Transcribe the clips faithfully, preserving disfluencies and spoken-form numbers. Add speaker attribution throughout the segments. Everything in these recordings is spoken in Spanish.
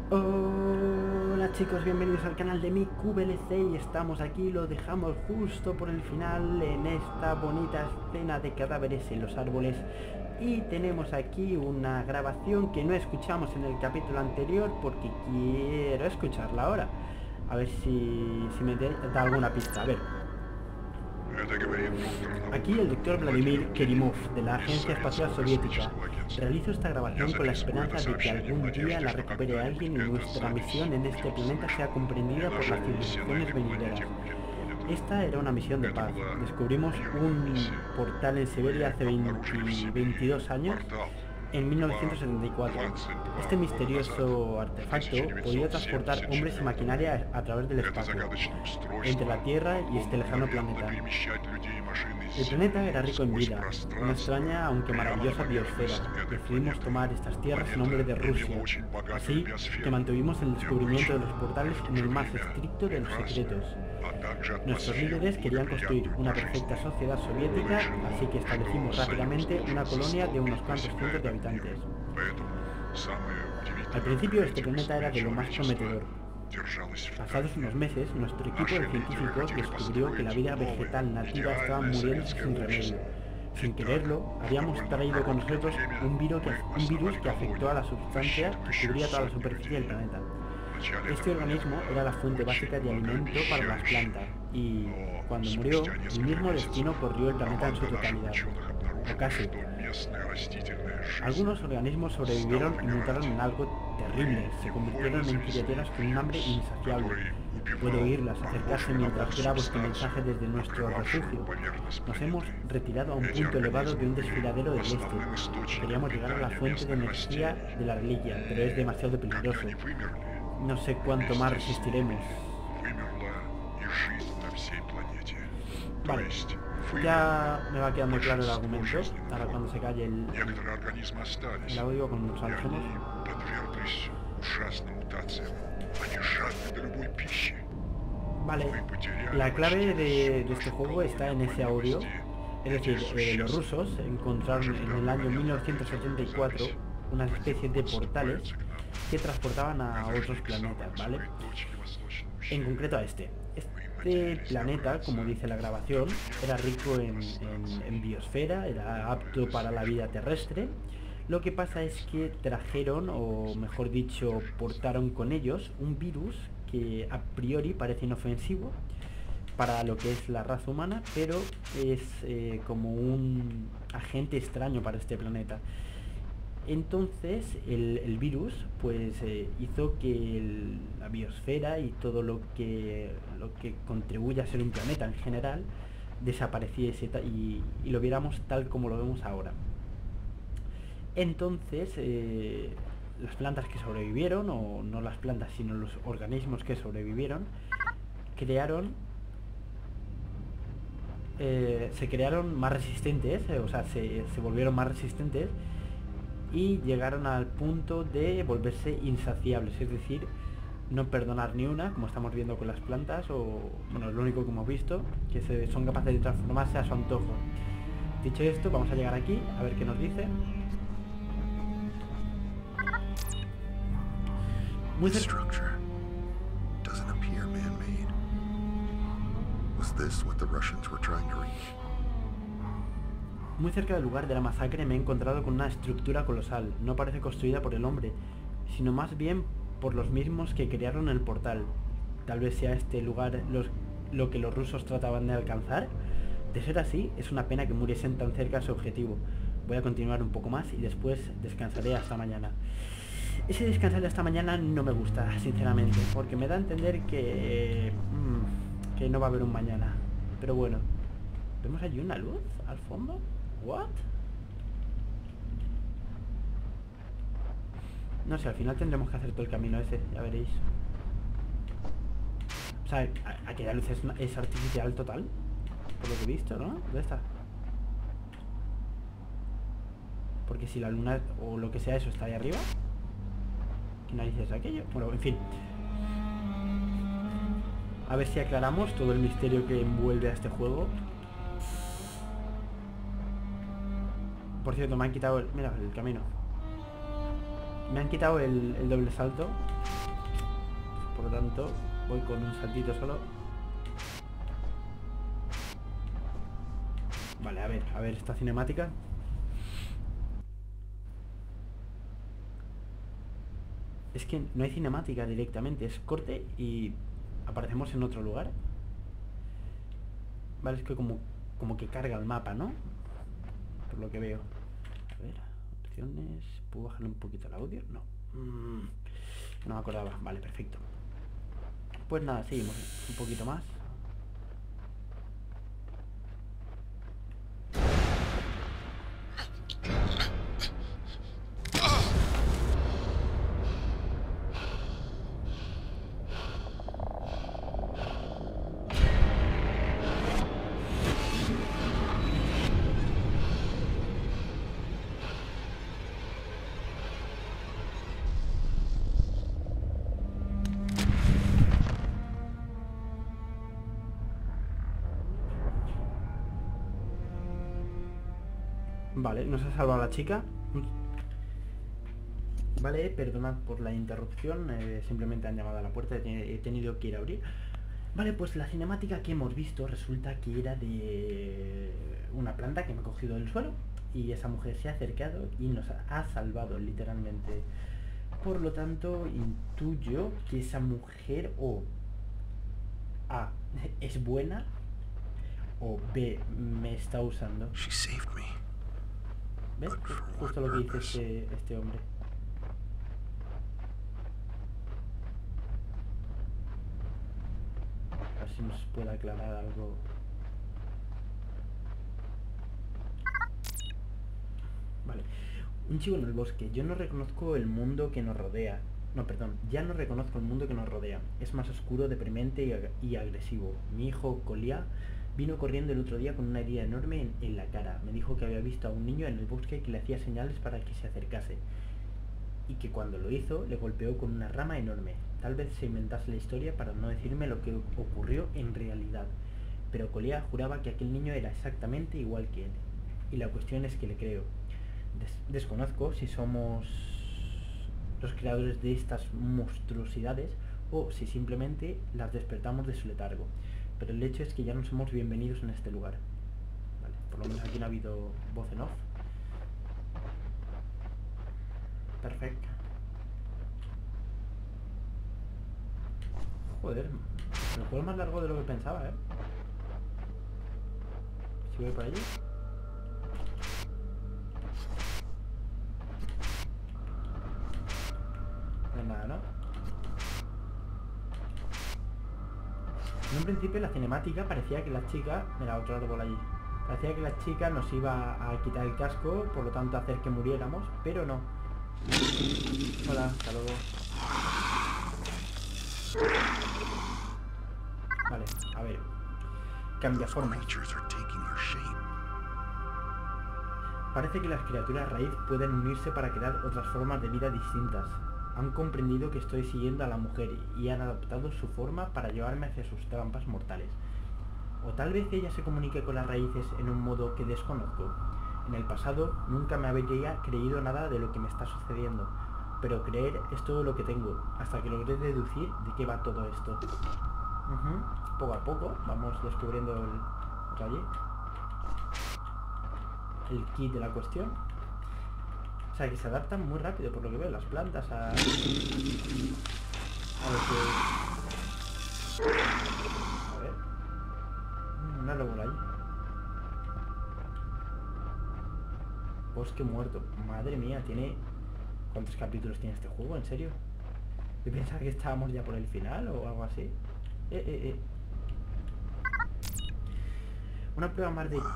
Speaker 1: Hola chicos, bienvenidos al canal de MiQVLC y estamos aquí, lo dejamos justo por el final en esta bonita escena de cadáveres en los árboles y tenemos aquí una grabación que no escuchamos en el capítulo anterior porque quiero escucharla ahora. A ver si, si me da alguna pista, a ver. Aquí el doctor Vladimir Kerimov, de la Agencia Espacial Soviética. Realizo esta grabación con la esperanza de que algún día la recupere alguien y nuestra misión en este planeta sea comprendida por las civilizaciones venideras. Esta era una misión de paz. Descubrimos un portal en Siberia hace veinte, veintidós años, en mil novecientos setenta y cuatro. Este misterioso artefacto podía transportar hombres y maquinaria a través del espacio, entre la Tierra y este lejano planeta. El planeta era rico en vida, una extraña aunque maravillosa biosfera. Decidimos tomar estas tierras en nombre de Rusia, así que mantuvimos el descubrimiento de los portales en el más estricto de los secretos. Nuestros líderes querían construir una perfecta sociedad soviética, así que establecimos rápidamente una colonia de unos cuantos cientos de habitantes. Al principio este planeta era de lo más prometedor. Pasados unos meses, nuestro equipo de científicos descubrió que la vida vegetal nativa estaba muriendo sin remedio. Sin quererlo, habíamos traído con nosotros un virus que, un virus que afectó a la sustancia que cubría toda la superficie del planeta. Este organismo era la fuente básica de alimento para las plantas y, cuando murió, el mismo destino corrió el planeta en su totalidad, o casi. Algunos organismos sobrevivieron y mutaron en algo terrible, se convirtieron en criaturas con un hambre insaciable. Puedo oírlas acercarse mientras grabo este mensaje desde nuestro refugio. Nos hemos retirado a un punto elevado de un desfiladero del este. Queríamos llegar a la fuente de energía de la reliquia, pero es demasiado peligroso. No sé cuánto más resistiremos. Vale, ya me va quedando claro el argumento. Ahora cuando se calle el, el audio, cuando nos alejemos. Vale, la clave de, de este juego está en ese audio. Es decir, eh, los rusos encontraron en el año mil novecientos setenta y cuatro una especie de portales que transportaban a otros planetas, ¿vale? En concreto a este. Este planeta, como dice la grabación, era rico en, en, en biosfera, era apto para la vida terrestre. Lo que pasa es que trajeron, o mejor dicho, portaron con ellos un virus que a priori parece inofensivo para lo que es la raza humana, pero es eh, como un agente extraño para este planeta. Entonces el, el virus pues eh, hizo que el, la biosfera y todo lo que, lo que contribuye a ser un planeta en general desapareciese y, y lo viéramos tal como lo vemos ahora. Entonces eh, las plantas que sobrevivieron, o no las plantas sino los organismos que sobrevivieron, crearon eh, se crearon más resistentes, eh, o sea se, se volvieron más resistentes y llegaron al punto de volverse insaciables, es decir, no perdonar ni una, como estamos viendo con las plantas, o bueno, es lo único que hemos visto, que se, son capaces de transformarse a su antojo. Dicho esto, vamos a llegar aquí, a ver qué nos dice. Muy cerca. Muy cerca del lugar de la masacre me he encontrado con una estructura colosal. No parece construida por el hombre, sino más bien por los mismos que crearon el portal. Tal vez sea este lugar los, lo que los rusos trataban de alcanzar. De ser así, es una pena que muriesen tan cerca a su objetivo. Voy a continuar un poco más y después descansaré hasta mañana. Ese descansar hasta mañana no me gusta, sinceramente, porque me da a entender que, mmm, que no va a haber un mañana. Pero bueno, ¿vemos allí una luz al fondo? ¿What? No sé, al final tendremos que hacer todo el camino ese, ya veréis. O sea, aquella luz es, es artificial total, por lo que he visto, ¿no? ¿Dónde está? Porque si la luna o lo que sea eso está ahí arriba, ¿qué narices es aquello? Bueno, en fin. A ver si aclaramos todo el misterio que envuelve a este juego. Por cierto, me han quitado el... Mira, el camino. Me han quitado el, el doble salto. Por lo tanto, voy con un saltito solo. Vale, a ver, a ver esta cinemática. Es que no hay cinemática directamente, es corte y aparecemos en otro lugar. Vale, es que como, como que carga el mapa, ¿no? Por lo que veo. A ver, opciones... ¿Puedo bajar un poquito el audio? No. Mm, no me acordaba. Vale, perfecto. Pues nada, seguimos un poquito más. Vale, nos ha salvado la chica. Vale, perdonad por la interrupción, eh, simplemente han llamado a la puerta, he, he tenido que ir a abrir. Vale, pues la cinemática que hemos visto resulta que era de una planta que me ha cogido del suelo y esa mujer se ha acercado y nos ha salvado literalmente. Por lo tanto, intuyo que esa mujer o A es buena o B me está usando. ¿Ves? Justo lo que dice este, este hombre. A ver si nos puede aclarar algo. Vale. Un chico en el bosque. Yo no reconozco el mundo que nos rodea. No, perdón. Ya no reconozco el mundo que nos rodea. Es más oscuro, deprimente y, ag y agresivo. Mi hijo Colia vino corriendo el otro día con una herida enorme en, en la cara. Me dijo que había visto a un niño en el bosque que le hacía señales para que se acercase. Y que cuando lo hizo, le golpeó con una rama enorme. Tal vez se inventase la historia para no decirme lo que ocurrió en realidad. Pero Colia juraba que aquel niño era exactamente igual que él. Y la cuestión es que le creo. Des desconozco si somos los creadores de estas monstruosidades o si simplemente las despertamos de su letargo. Pero el hecho es que ya no somos bienvenidos en este lugar. Vale, por lo menos aquí no ha habido voz en off. Perfecto. Joder, el juego es más largo de lo que pensaba, ¿eh? Si voy por allí. No hay nada, ¿no? En un principio la cinemática parecía que la chica... Mira, otro árbol allí. Parecía que la chica nos iba a quitar el casco, por lo tanto hacer que muriéramos, pero no. Hola, hasta luego. Vale, a ver. Cambia forma. Parece que las criaturas raíz pueden unirse para crear otras formas de vida distintas. Han comprendido que estoy siguiendo a la mujer y han adoptado su forma para llevarme hacia sus trampas mortales. O tal vez ella se comunique con las raíces en un modo que desconozco. En el pasado nunca me habría creído nada de lo que me está sucediendo, pero creer es todo lo que tengo, hasta que logré deducir de qué va todo esto. Uh-huh. Poco a poco vamos descubriendo el rayo, el kit de la cuestión. O sea que se adaptan muy rápido por lo que veo las plantas a, a lo que... A ver. Una lóbula ahí. Bosque muerto. Madre mía, tiene... ¿Cuántos capítulos tiene este juego? ¿En serio? Yo pensaba que estábamos ya por el final o algo así. Eh, eh, eh. Una prueba más de...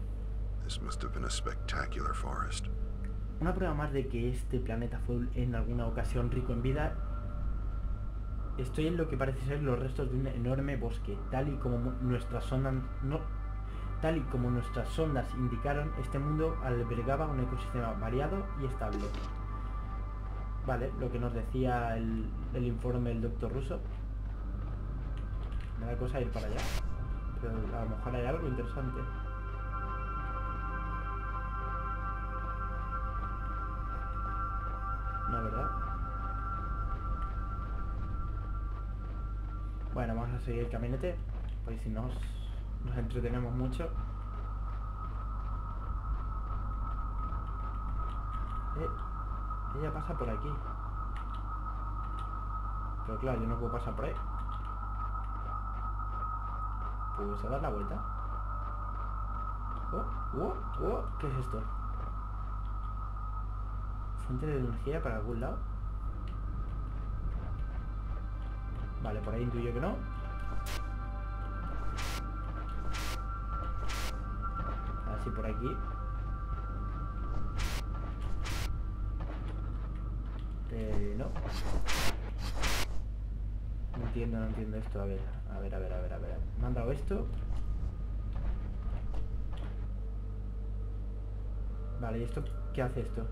Speaker 1: Una prueba más de que este planeta fue en alguna ocasión rico en vida. Estoy en lo que parece ser los restos de un enorme bosque. Tal y como nuestras sondas... No, tal y como nuestras sondas indicaron, este mundo albergaba un ecosistema variado y estable. Vale, lo que nos decía el, el informe del doctor Russo. Me da cosa ir para allá, pero a lo mejor hay algo interesante. No, ¿verdad? Bueno, vamos a seguir el caminete, porque si nos, nos entretenemos mucho. Eh, ella pasa por aquí. Pero claro, yo no puedo pasar por ahí. Pues a dar la vuelta. Oh, oh, oh, ¿qué es esto? Fuente de energía para algún lado. Vale, por ahí intuyo que no. Así por aquí. Eh, no. No entiendo, no entiendo esto. A ver, a ver, a ver, a ver, a ver. Me han dado esto. Vale, ¿y esto qué hace esto?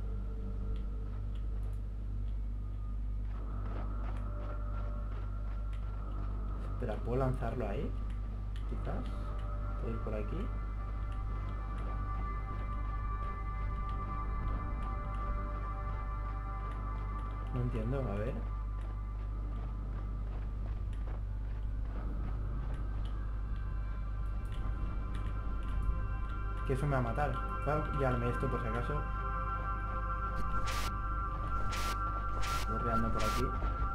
Speaker 1: Espera, ¿puedo lanzarlo ahí? Quizás. ¿Puedo ir por aquí? No entiendo, a ver. Que eso me va a matar. Voy a pillarme esto por si acaso. Borreando por aquí.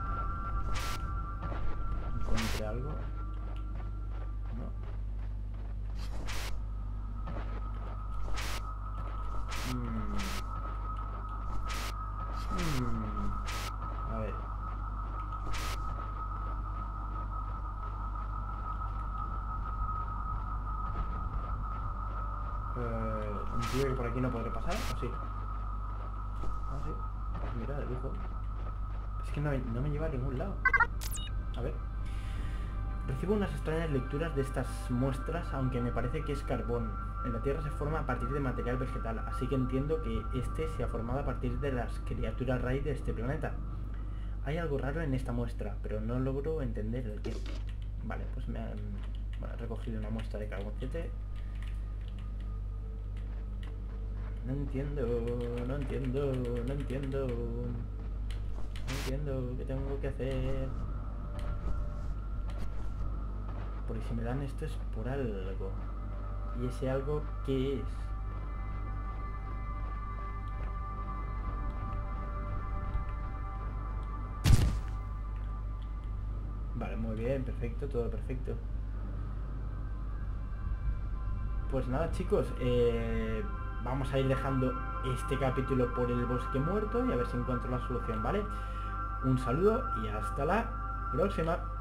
Speaker 1: Encontré algo. No. Mm. Mm. A ver. Eh, entiendo que por aquí no podré pasar, ¿o sí? Ah, sí. Pues mira, de lujo. Es que no, no me lleva a ningún lado. A ver. Recibo unas extrañas lecturas de estas muestras, aunque me parece que es carbón. En la Tierra se forma a partir de material vegetal, así que entiendo que este se ha formado a partir de las criaturas raíz de este planeta. Hay algo raro en esta muestra, pero no logro entender el qué. Vale, pues me han bueno, recogido una muestra de carboncete. No entiendo, no entiendo, no entiendo. No entiendo qué tengo que hacer. Porque si me dan esto es por algo. ¿Y ese algo qué es? Vale, muy bien, perfecto, todo perfecto. Pues nada, chicos, eh, vamos a ir dejando este capítulo por el bosque muerto y a ver si encuentro la solución, ¿vale? Un saludo y hasta la próxima.